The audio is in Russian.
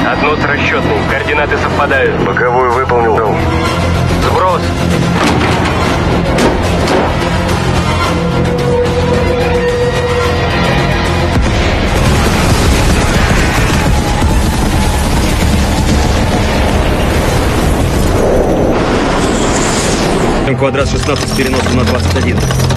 Относ расчетный, координаты совпадают. Боковую выполнил. Сброс. Квадрат 16 с переносом на 21.